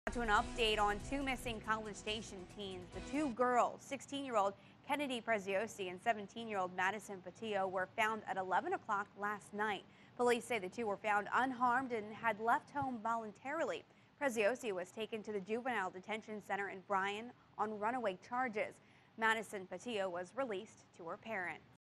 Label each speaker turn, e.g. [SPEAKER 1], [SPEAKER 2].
[SPEAKER 1] To an update on two missing College Station teens. The two girls, 16-year-old Kennedy Preziosi and 17-year-old Madison Patillo, were found at 11 o'clock last night. Police say the two were found unharmed and had left home voluntarily. Preziosi was taken to the Juvenile Detention Center in Bryan on runaway charges. Madison Patillo was released to her parents.